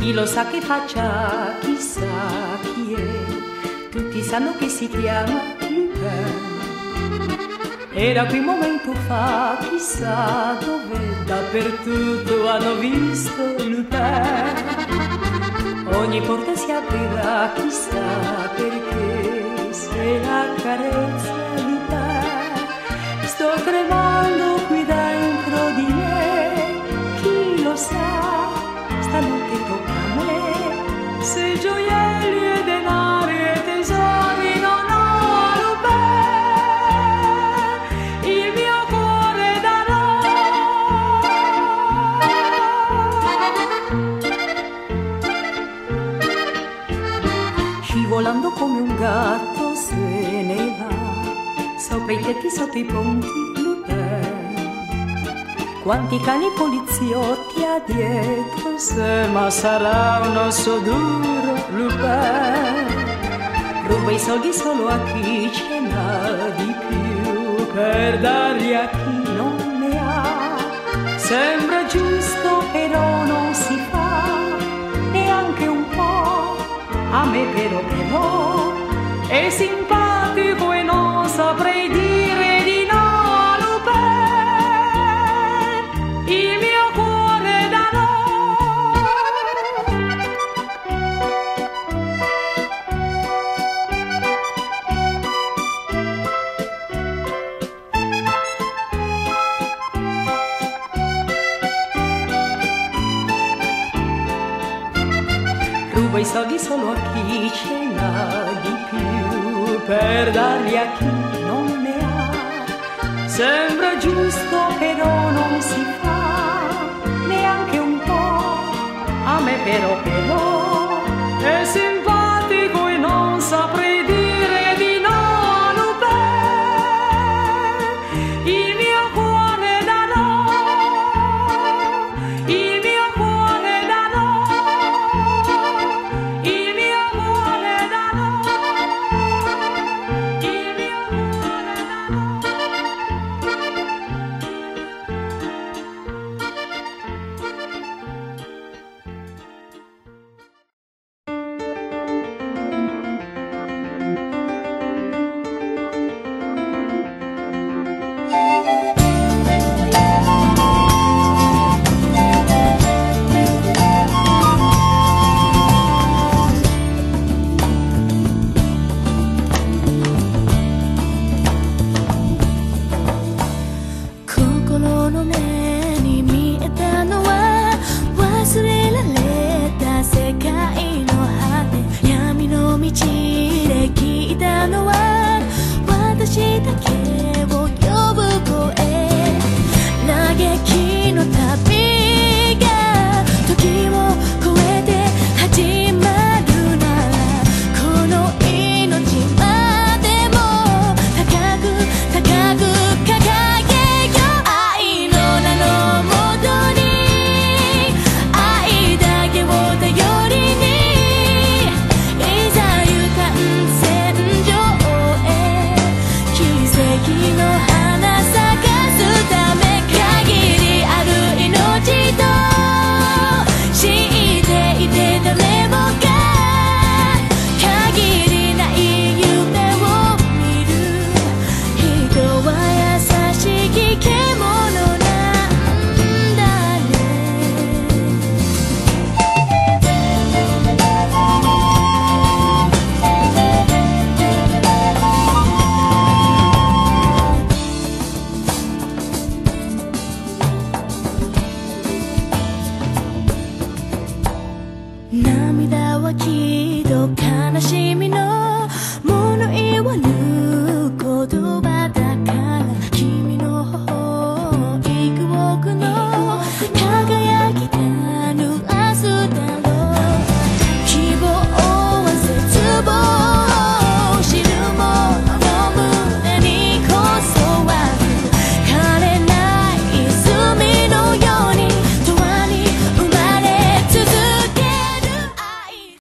Chi lo sa che faccia, chissà chi è, tutti sanno che si chiama Lupin. Era qui un momento fa, chissà dove, dappertutto hanno visto Lupin. Ogni porta si aprirà, chissà perché, se la carezza Lupin. Sto tremando qui dentro di me, chi lo sa, stanotte tocca a me. Se gioielli e denari e tesori non ho Lupin, il mio cuore darò. Scivolando come un gatto se ne va, sopra i tetti, sotto i ponti, Lupin. Quanti cani poliziotti ha dietro sé, ma sarà un osso duro, Lupin. Ruba i soldi solo a chi ce n'ha di più, per darli a chi non ne ha. Sembra giusto, però non si fa, neanche un po'. A me però è simpatico e non saprei dire di no a Lupin, il mio cuore darò. Rubo i soldi solo a chi ce n'ha di più, per darli a chi non ne ha. Sembra giusto, però non si fa, neanche un po'. A me però è simpatico e non saprei dire di no a Lupin, il mio cuore darò, il mio cuore darò, il mio cuore darò, il mio cuore darò. Namida wa kiっと悲しみの